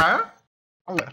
Hein? Ouais.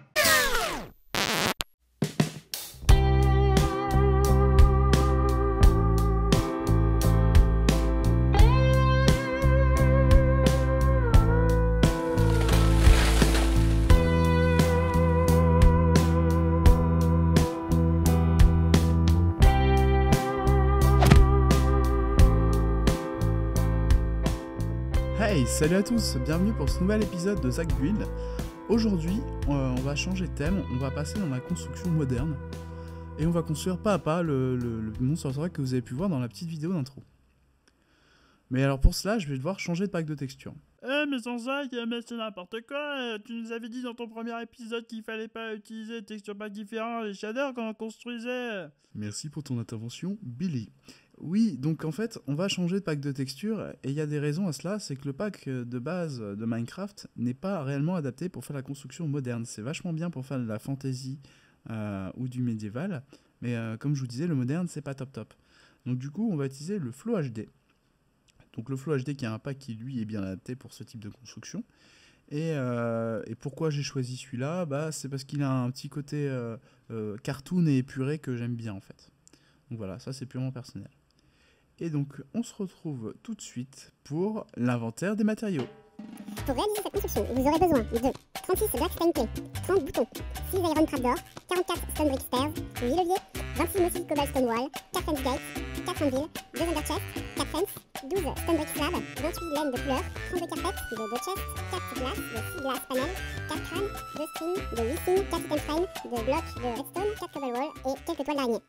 Hey, salut à tous, bienvenue pour ce nouvel épisode de Zach Build. Aujourd'hui, on va changer de thème, on va passer dans la construction moderne. Et on va construire pas à pas le monstre Truck que vous avez pu voir dans la petite vidéo d'intro. Mais alors pour cela, je vais devoir changer de pack de texture. Mais sans Zach, mais c'est n'importe quoi. Tu nous avais dit dans ton premier épisode qu'il fallait pas utiliser des texture packs différents, les shaders quand on construisait. Merci pour ton intervention, Billy. Oui, donc en fait, on va changer de pack de texture, et il y a des raisons à cela, c'est que le pack de base de Minecraft n'est pas réellement adapté pour faire la construction moderne. C'est vachement bien pour faire de la fantasy ou du médiéval, mais comme je vous disais, le moderne, c'est pas top top. Donc du coup, on va utiliser le Flow HD. Donc le Flow HD qui est un pack qui, lui, est bien adapté pour ce type de construction. Et pourquoi j'ai choisi celui-là, c'est parce qu'il a un petit côté cartoon et épuré que j'aime bien, en fait. Donc voilà, ça c'est purement personnel. Et donc, on se retrouve tout de suite pour l'inventaire des matériaux. Pour réaliser cette construction, vous aurez besoin de 36 Black Stone Clay, 30 boutons, 6 Iron Trapdoor, 44 Stone Brick Stairs, 8 leviers, 26 Mossy Cobblestone Wall, 4 Fence Gates, 4 Anvil, 2 Underchest, 4 Fence, 12 Stone Brick Slab, 28 laines de couleur, 32 carpets, 2 chests, 4 glaces, de 6 glass panels, 4 crânes, 2 strings, de 8 signes, 4 item frames, 2 blocs de redstone, 4 cobble wall et quelques toiles d'araignée.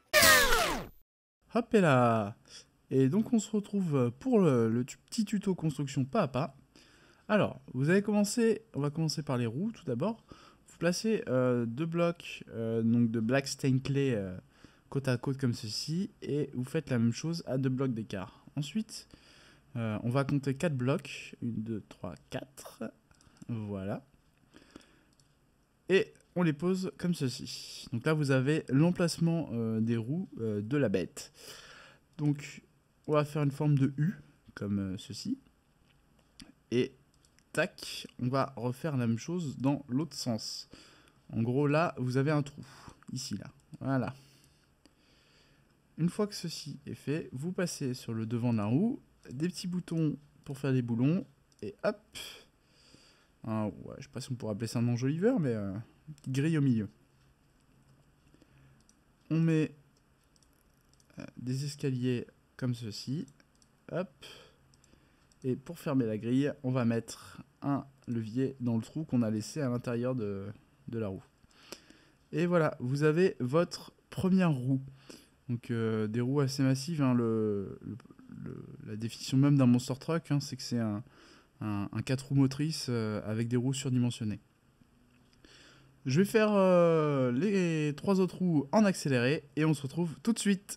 Hop et là. Et donc on se retrouve pour le petit tuto construction pas à pas. Alors, on va commencer par les roues tout d'abord. Vous placez 2 blocs donc de Black Stain Clay côte à côte comme ceci, et vous faites la même chose à 2 blocs d'écart. Ensuite, on va compter 4 blocs, 1, 2, 3, 4, voilà. Et on les pose comme ceci. Donc là, vous avez l'emplacement des roues de la bête. Donc, on va faire une forme de U, comme ceci. Et, tac, on va refaire la même chose dans l'autre sens. En gros, là, vous avez un trou. Ici, là. Voilà. Une fois que ceci est fait, vous passez sur le devant de la roue, des petits boutons pour faire des boulons, et hop. Ouais, je sais pas si on pourra appeler ça un enjoliveur, mais une petite grille au milieu. On met des escaliers comme ceci, hop, et pour fermer la grille, on va mettre un levier dans le trou qu'on a laissé à l'intérieur de la roue. Et voilà, vous avez votre première roue. Donc des roues assez massives, hein, la définition même d'un Monster Truck, hein, c'est que c'est un 4 roues motrices avec des roues surdimensionnées. Je vais faire les 3 autres roues en accéléré, et on se retrouve tout de suite.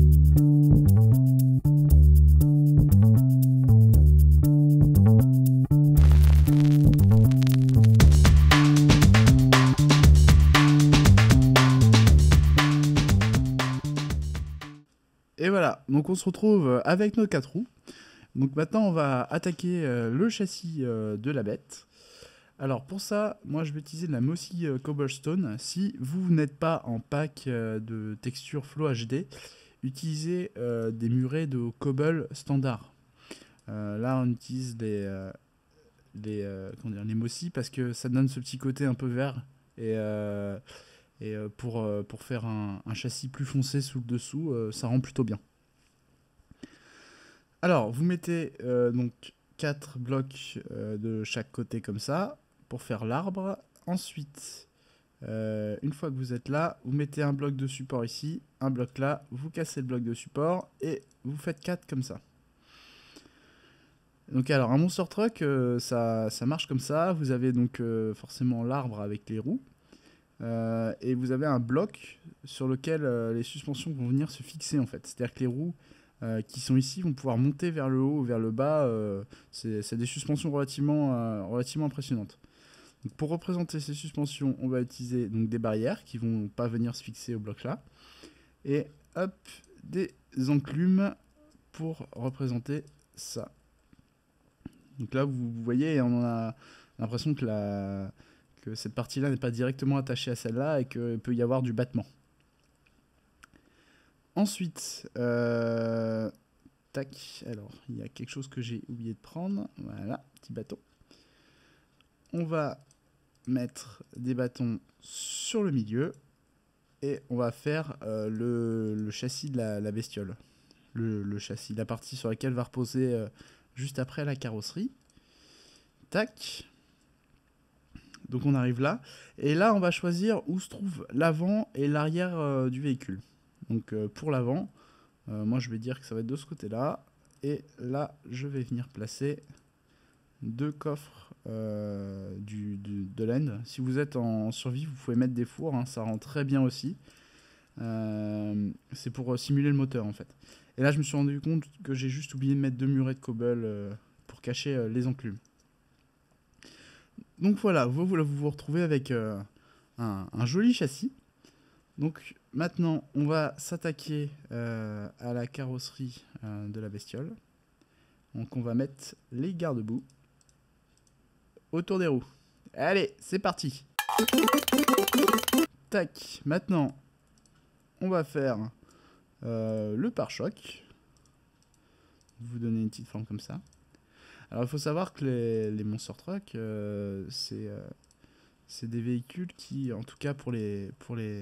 Et voilà, donc on se retrouve avec nos 4 roues. Donc maintenant on va attaquer le châssis de la bête. Alors pour ça, moi je vais utiliser de la Mossy Cobblestone. Si vous n'êtes pas en pack de texture Flow HD, utilisez des murets de cobble standard. Là on utilise les Mossy parce que ça donne ce petit côté un peu vert. Et pour faire un châssis plus foncé sous le dessous, ça rend plutôt bien. Alors, vous mettez donc 4 blocs de chaque côté comme ça, pour faire l'arbre. Ensuite, une fois que vous êtes là, vous mettez un bloc de support ici, un bloc là, vous cassez le bloc de support, et vous faites 4 comme ça. Donc alors, un Monster Truck, ça marche comme ça. Vous avez donc forcément l'arbre avec les roues. Et vous avez un bloc sur lequel les suspensions vont venir se fixer en fait. C'est-à-dire que les roues qui sont ici vont pouvoir monter vers le haut ou vers le bas. C'est des suspensions relativement impressionnantes. Donc pour représenter ces suspensions, on va utiliser donc des barrières qui vont pas venir se fixer au bloc là. Et hop, des enclumes pour représenter ça. Donc là, vous voyez, on a l'impression que que cette partie-là n'est pas directement attachée à celle-là et qu'il peut y avoir du battement. Ensuite, tac, alors il y a quelque chose que j'ai oublié de prendre. Voilà, petit bâton. On va mettre des bâtons sur le milieu et on va faire le châssis de la bestiole. Le châssis, la partie sur laquelle va reposer juste après la carrosserie. Tac. Donc on arrive là. Et là, on va choisir où se trouve l'avant et l'arrière du véhicule. Donc pour l'avant, moi je vais dire que ça va être de ce côté-là. Et là, je vais venir placer 2 coffres de laine. Si vous êtes en survie, vous pouvez mettre des fours, hein, ça rend très bien aussi. C'est pour simuler le moteur en fait. Et là, je me suis rendu compte que j'ai juste oublié de mettre 2 murets de cobble pour cacher les enclumes. Donc voilà, vous vous retrouvez avec un joli châssis. Donc maintenant, on va s'attaquer à la carrosserie de la bestiole. Donc on va mettre les garde-boue autour des roues. Allez, c'est parti. Tac, maintenant, on va faire le pare-choc. Vous donner une petite forme comme ça. Alors il faut savoir que les Monster Truck, c'est des véhicules qui, en tout cas pour les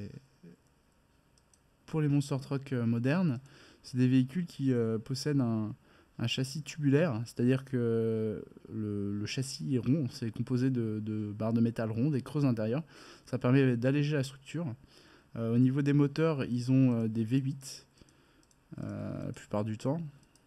Monster Truck modernes, c'est des véhicules qui possèdent un châssis tubulaire, c'est-à-dire que le châssis est rond, c'est composé de barres de métal rondes et creuses intérieures. Ça permet d'alléger la structure. Au niveau des moteurs, ils ont des V8 la plupart du temps.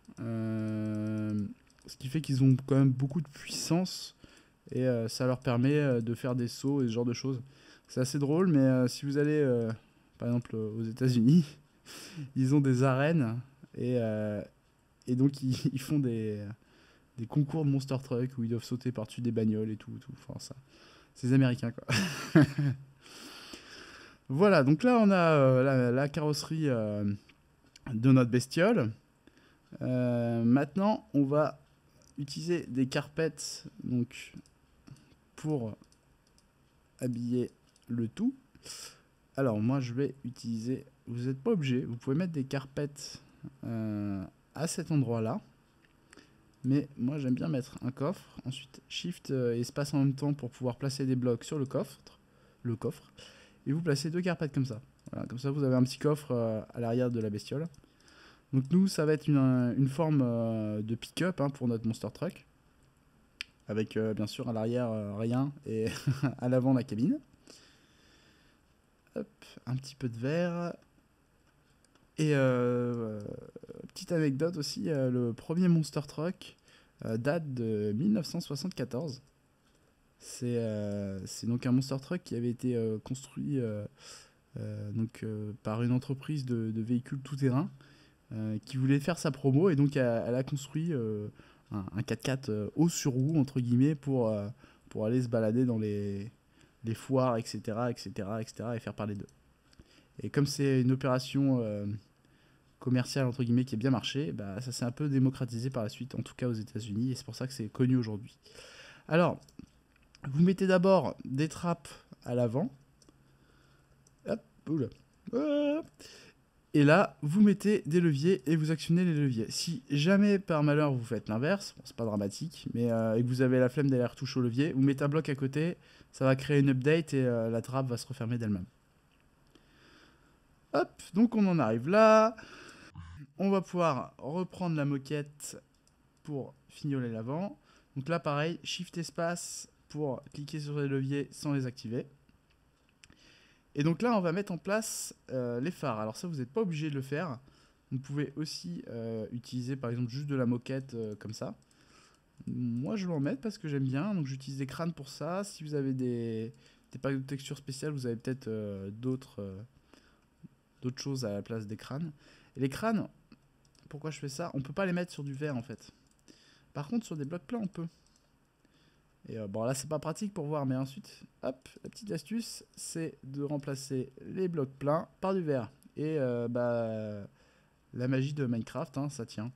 Ce qui fait qu'ils ont quand même beaucoup de puissance et ça leur permet de faire des sauts et ce genre de choses. C'est assez drôle, mais si vous allez par exemple aux États-Unis, ils ont des arènes et donc ils font des concours de Monster Truck où ils doivent sauter par-dessus des bagnoles et tout. Enfin, ça, c'est les Américains quoi. Voilà, donc là on a la carrosserie de notre bestiole. Maintenant, on va utiliser des carpettes donc, pour habiller le tout. Alors, moi, je vais utiliser... Vous n'êtes pas obligé, vous pouvez mettre des carpettes à cet endroit-là. Mais moi, j'aime bien mettre un coffre. Ensuite, Shift et espace en même temps pour pouvoir placer des blocs sur le coffre. Et vous placez 2 carpettes comme ça. Voilà, comme ça, vous avez un petit coffre à l'arrière de la bestiole. Donc nous, ça va être une forme de pick-up hein, pour notre Monster Truck. Avec bien sûr à l'arrière rien et à l'avant la cabine. Hop, un petit peu de verre. Et petite anecdote aussi, le premier Monster Truck date de 1974. C'est donc un Monster Truck qui avait été construit par une entreprise de véhicules tout-terrain. Qui voulait faire sa promo et donc elle a construit un 4x4 haut sur roue entre guillemets pour aller se balader dans les foires etc et faire parler d'eux. Et comme c'est une opération commerciale entre guillemets qui a bien marché, bah, ça s'est un peu démocratisé par la suite, en tout cas aux États-Unis, et c'est pour ça que c'est connu aujourd'hui. Alors, vous mettez d'abord des trappes à l'avant. Hop, oula. Et là, vous mettez des leviers et vous actionnez les leviers. Si jamais par malheur vous faites l'inverse, bon, c'est pas dramatique, mais et que vous avez la flemme d'aller retoucher au levier, vous mettez un bloc à côté, ça va créer une update et la trappe va se refermer d'elle-même. Hop, donc on en arrive là. On va pouvoir reprendre la moquette pour fignoler l'avant. Donc là, pareil, Shift espace pour cliquer sur les leviers sans les activer. Et donc là, on va mettre en place les phares. Alors ça, vous n'êtes pas obligé de le faire. Vous pouvez aussi utiliser, par exemple, juste de la moquette comme ça. Moi, je vais en mettre parce que j'aime bien. Donc j'utilise des crânes pour ça. Si vous avez des packs de texture spéciales, vous avez peut-être d'autres choses à la place des crânes. Et les crânes, pourquoi je fais ça? On peut pas les mettre sur du verre, en fait. Par contre, sur des blocs plats, on peut. Et bon là c'est pas pratique pour voir, mais ensuite, hop, la petite astuce, c'est de remplacer les blocs pleins par du verre. Et la magie de Minecraft, hein, ça tient.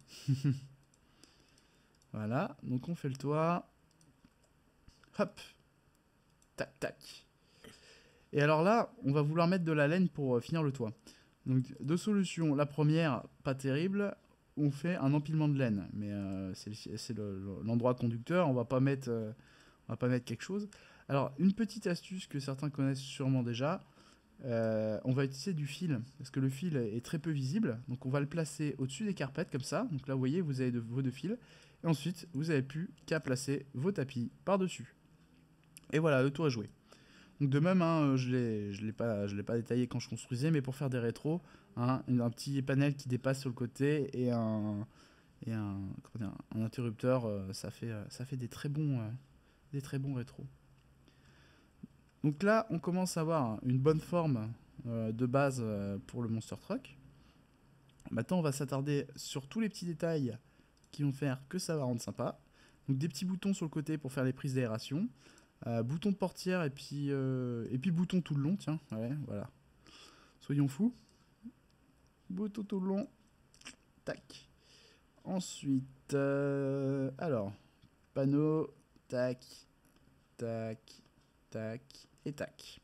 Voilà, donc on fait le toit. Hop. tac, tac. Et alors là, on va vouloir mettre de la laine pour finir le toit. Donc, deux solutions. La première, pas terrible, on fait un empilement de laine. Mais c'est l'endroit conducteur, on va pas mettre quelque chose. Alors, une petite astuce que certains connaissent sûrement déjà, on va utiliser du fil, parce que le fil est très peu visible. Donc, on va le placer au-dessus des carpettes, comme ça. Donc là, vous voyez, vous avez vos deux fils. Et ensuite, vous n'avez plus qu'à placer vos tapis par-dessus. Et voilà, le tour est joué. Donc de même, hein, je l'ai pas détaillé quand je construisais, mais pour faire des rétros, hein, un petit panel qui dépasse sur le côté et un interrupteur, ça fait des très bons rétros. Donc là, on commence à avoir une bonne forme de base pour le Monster Truck. Maintenant, on va s'attarder sur tous les petits détails qui vont faire que ça va rendre sympa. Donc des petits boutons sur le côté pour faire les prises d'aération. Bouton de portière et puis bouton tout le long, tiens, ouais, voilà. Soyons fous. Bouton tout le long. Tac. Ensuite, alors, panneau, tac, tac, tac et tac.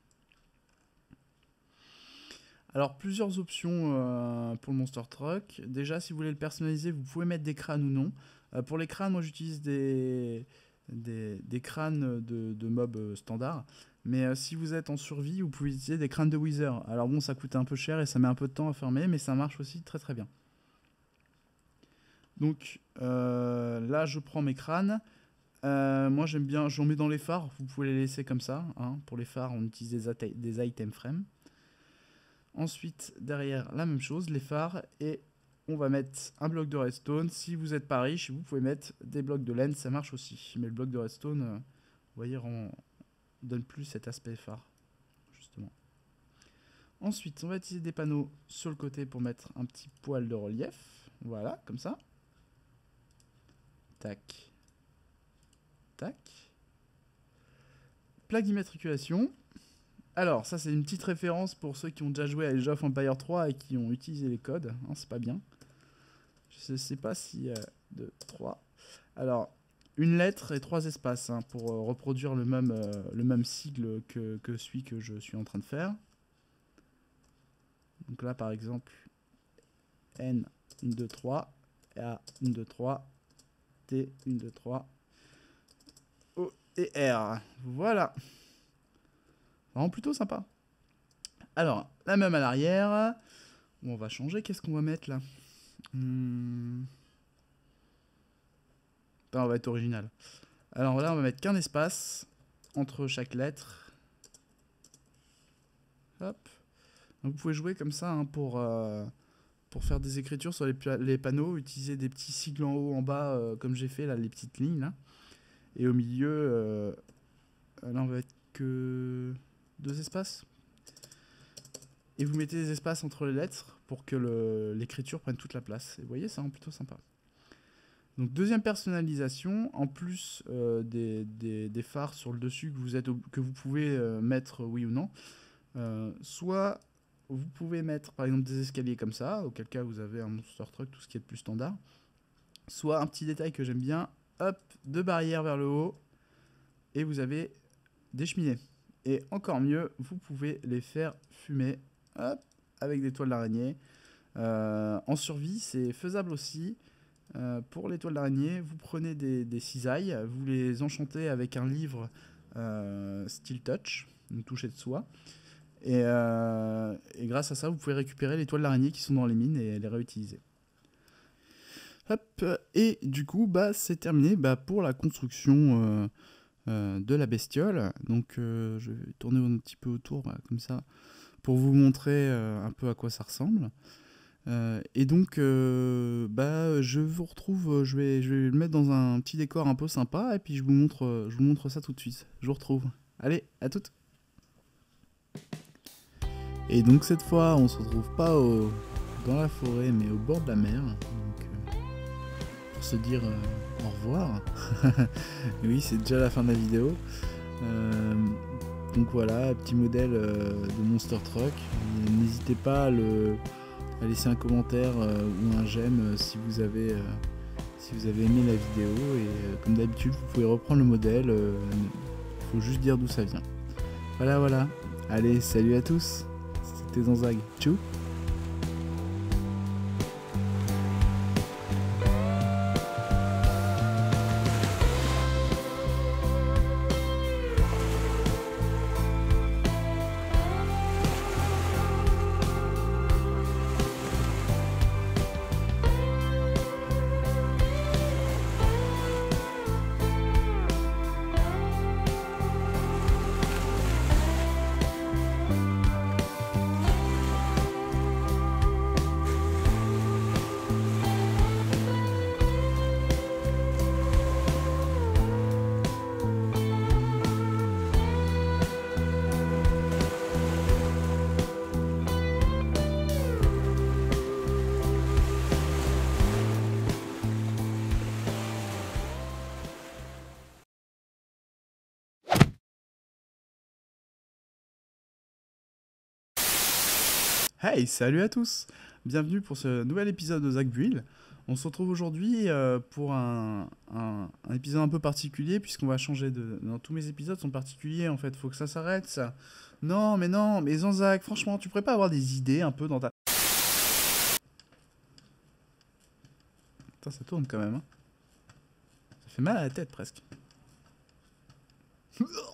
Alors, plusieurs options pour le Monster Truck. Déjà, si vous voulez le personnaliser, vous pouvez mettre des crânes ou non. Pour les crânes, moi j'utilise des crânes de mobs standards. Mais si vous êtes en survie, vous pouvez utiliser des crânes de Wither. Alors bon, ça coûte un peu cher et ça met un peu de temps à fermer, mais ça marche aussi très très bien. Donc là, je prends mes crânes. Moi j'aime bien, j'en mets dans les phares. Vous pouvez les laisser comme ça, hein. Pour les phares, on utilise des item frames. Ensuite, derrière, la même chose, les phares. Et on va mettre un bloc de redstone. Si vous n'êtes pas riche, vous pouvez mettre des blocs de laine, ça marche aussi. Mais le bloc de redstone, vous voyez, donne plus cet aspect phare, justement. Ensuite, on va utiliser des panneaux sur le côté pour mettre un petit poil de relief. Voilà, comme ça. Tac. Tac. Plaque d'immatriculation. Alors, ça c'est une petite référence pour ceux qui ont déjà joué à Age of Empires 3 et qui ont utilisé les codes. Hein, c'est pas bien. Je sais pas si... 2, 3. Alors, une lettre et 3 espaces, hein, pour reproduire le même sigle que celui que je suis en train de faire. Donc là, par exemple, N, 1, 2, 3, A, 1, 2, 3, T, 1, 2, 3, O et R. Voilà. Vraiment plutôt sympa. Alors, la même à l'arrière. On va changer. Qu'est-ce qu'on va mettre là? On va être original. Alors là, on va mettre qu'un espace entre chaque lettre. Hop. Donc, vous pouvez jouer comme ça, hein, pour faire des écritures sur les panneaux. Utiliser des petits sigles en haut, en bas, comme j'ai fait là, les petites lignes là. Et au milieu, là, on va mettre que 2 espaces. Et vous mettez des espaces entre les lettres pour que l'écriture prenne toute la place. Et vous voyez, ça rend plutôt sympa. Donc deuxième personnalisation, en plus des phares sur le dessus que vous pouvez mettre oui ou non. Soit vous pouvez mettre par exemple des escaliers comme ça, auquel cas vous avez un Monster Truck, tout ce qui est de plus standard. Soit un petit détail que j'aime bien, hop, 2 barrières vers le haut, et vous avez des cheminées. Et encore mieux, vous pouvez les faire fumer, hop, avec des toiles d'araignée. En survie, c'est faisable aussi. Pour les toiles d'araignée, vous prenez des cisailles, vous les enchantez avec un livre Steel Touch, une touche de soie. Et grâce à ça, vous pouvez récupérer les toiles d'araignée qui sont dans les mines et les réutiliser. Hop, et du coup, c'est terminé pour la construction de la bestiole. Donc je vais tourner un petit peu autour, comme ça, pour vous montrer un peu à quoi ça ressemble. Et donc je vous retrouve, je vais le mettre dans un petit décor un peu sympa, et puis je vous montre ça tout de suite. Je vous retrouve. Allez, à toutes. Et donc cette fois, on se retrouve pas dans la forêt, mais au bord de la mer. Donc, pour se dire au revoir. Oui, c'est déjà la fin de la vidéo. Donc voilà, petit modèle de Monster Truck. N'hésitez pas à laisser un commentaire ou un j'aime si vous avez aimé la vidéo. Et comme d'habitude, vous pouvez reprendre le modèle. Il faut juste dire d'où ça vient. Voilà. Allez, salut à tous. C'était Zanzag. Tchou. Hey, salut à tous. Bienvenue pour ce nouvel épisode de Zach Buil. On se retrouve aujourd'hui pour un épisode un peu particulier, puisqu'on va changer de... Non, tous mes épisodes sont particuliers, en fait. Faut que ça s'arrête, ça. Non, mais Zanzag, franchement, tu pourrais pas avoir des idées un peu dans ta... Putain, ça tourne quand même, hein. Ça fait mal à la tête, presque.